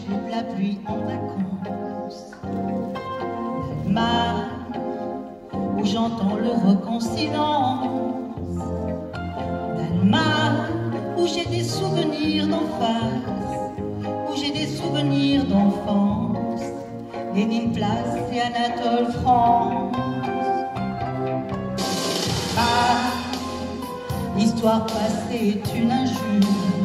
sous la pluie en vacances. Mar, où j'entends le rock en silence. Mar, où j'ai des souvenirs d'enfance, où j'ai des souvenirs d'enfance. Lénine Place et Anatole France. Mar, l'histoire passée est une injure.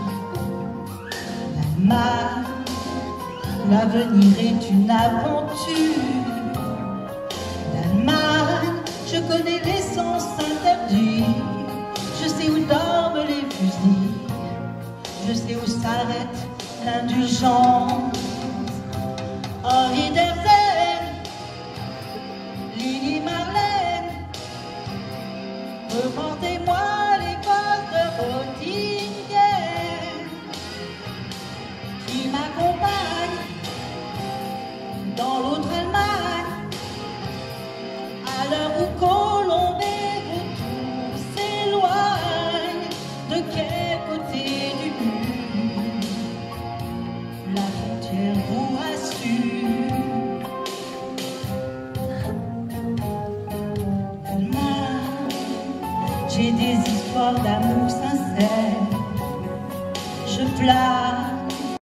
Mar, l'avenir est une aventure. Danemark, je connais les sens interdits. Je sais où dorment les fusils. Je sais où s'arrête l'indulgence. Henri Derzel, Lili Marlène, remontez-moi les causes de Rotingen qui m'accompagnent dans l'autre Allemagne, à l'heure où Colomb et Vautour s'éloignent. De quel côté du mur la frontière vous rassure? J'ai des histoires d'amour sincère. Je flatte